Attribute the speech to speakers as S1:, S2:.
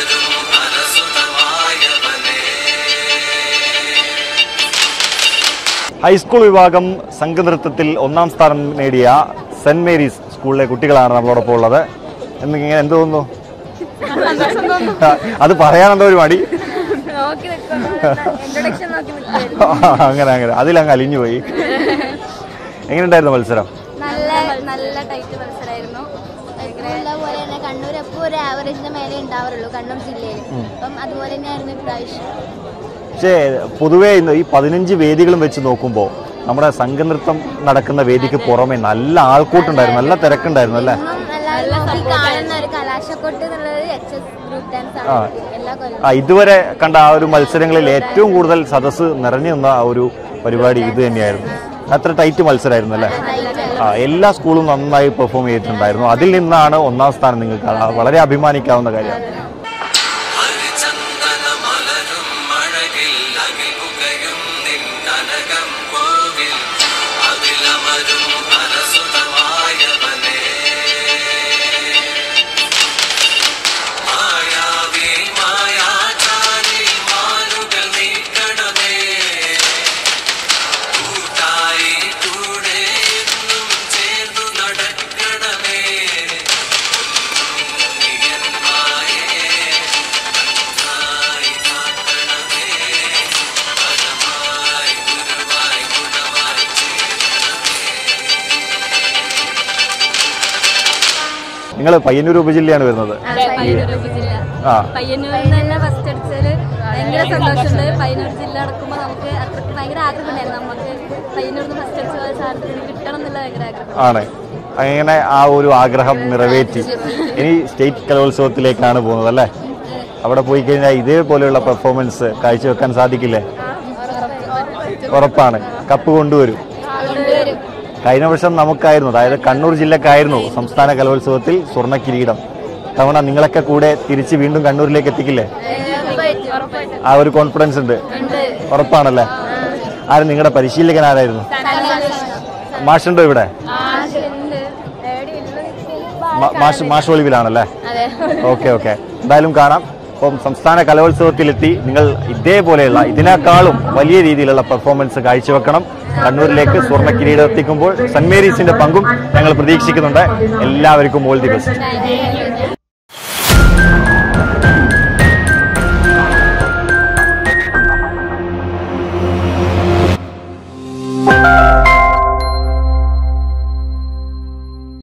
S1: High school വിഭാഗം സംഘനൃത്തത്തിൽ ഒന്നാം സ്ഥാനം നേടിയ സെന്റ് മേരീസ് സ്കൂളിലെ കുട്ടികളാണ് നമ്മളോടൊപ്പം ഉള്ളത്. എന്ത് തോന്നുന്നു? അത് പറയാനെന്തോ ഒരു മടി. അങ്ങനെ അതിലങ്ങ് അലിഞ്ഞു പോയി. എങ്ങനെയുണ്ടായിരുന്നു മത്സരം?
S2: നല്ല ടൈറ്റ് മത്സരമായിരുന്നു. കണ്ണൂർ എപ്പോൾ ഒരു ആവറേജിന്റെ മേലെ ഉണ്ടാവാറുള്ളൂ കണ്ണൂർ ജില്ലയിൽ. അപ്പം അതുപോലെ തന്നെയായിരുന്നു ഇപ്രാവശ്യം.
S1: പക്ഷേ പൊതുവേ ഈ 15 വേദികളും വെച്ച് നോക്കുമ്പോൾ നമ്മുടെ സംഘനൃത്തം നടക്കുന്ന വേദിക്ക് പുറമെ നല്ല ആൾക്കൂട്ടുണ്ടായിരുന്നു, നല്ല തിരക്കുണ്ടായിരുന്നു അല്ലേ? ഇതുവരെ കണ്ട ആ ഒരു മത്സരങ്ങളിൽ ഏറ്റവും കൂടുതൽ സദസ്സ് നിറഞ്ഞു നിന്ന ആ ഒരു പരിപാടി ഇത് തന്നെയായിരുന്നു. അത്ര ടൈറ്റ് മത്സരമായിരുന്നു അല്ലേ? എല്ലാ സ്കൂളും നന്നായി പെർഫോം ചെയ്തിട്ടുണ്ടായിരുന്നു. അതിൽ നിന്നാണ് ഒന്നാം സ്ഥാനം. നിങ്ങൾക്ക് വളരെ അഭിമാനിക്കാവുന്ന കാര്യമാണ്. നിങ്ങൾ പയ്യന്നൂർ ഉപജില്ലയാണ് വരുന്നത്.
S2: പയ്യന്നൂരിൽ തന്നെ ഫസ്റ്റ് അടിച്ചതില് ഭയങ്കര സന്തോഷമുണ്ട്. പയ്യന്നൂർ ജില്ല അടക്കുമ്പോൾ നമുക്ക് അത്രയ്ക്ക് ഭയങ്കര ആഗ്രഹമുണ്ടായിരുന്നു. നമുക്ക് പയ്യന്നൂരിൽ ഫസ്റ്റ് അടിച്ച സാധനത്തിന് കിട്ടണം എന്നുള്ള ഭയങ്കര ആഗ്രഹം
S1: ആണ്. അങ്ങനെ ആ ഒരു ആഗ്രഹം നിറവേറ്റി ഇനി സ്റ്റേറ്റ് കലോത്സവത്തിലേക്കാണ് പോകുന്നത് അല്ലേ? അവിടെ പോയി കഴിഞ്ഞാൽ ഇതേപോലെയുള്ള പെർഫോമൻസ് കാഴ്ചവെക്കാൻ സാധിക്കില്ലേ? ഉറപ്പാണ്. കപ്പ് കൊണ്ടുവരും. കഴിഞ്ഞ വർഷം നമുക്കായിരുന്നു, അതായത് കണ്ണൂർ ജില്ലക്കായിരുന്നു സംസ്ഥാന കലോത്സവത്തിൽ സ്വർണ്ണ കിരീടം. തവണ നിങ്ങളൊക്കെ കൂടെ തിരിച്ച് വീണ്ടും കണ്ണൂരിലേക്ക് എത്തിക്കില്ലേ? ആ ഒരു കോൺഫിഡൻസ് ഉണ്ട്. ഉറപ്പാണല്ലേ? ആരും നിങ്ങളുടെ പരിശീലകൻ ആരായിരുന്നു? മാഷുണ്ടോ ഇവിടെ? മാഷ് ഒളിവിലാണല്ലേ? ഓക്കെ. എന്തായാലും കാണാം. അപ്പം സംസ്ഥാന കലോത്സവത്തിലെത്തി നിങ്ങൾ ഇതേപോലെയുള്ള ഇതിനേക്കാളും വലിയ രീതിയിലുള്ള പെർഫോമൻസ് കാഴ്ചവെക്കണം. കണ്ണൂരിലേക്ക് സ്വർണ്ണ കിരീടം എത്തിക്കുമ്പോൾ സെന്റ് മേരീസിന്റെ പങ്കും ഞങ്ങൾ പ്രതീക്ഷിക്കുന്നുണ്ട്. എല്ലാവർക്കും ഓൾ ദി ബെസ്റ്റ്.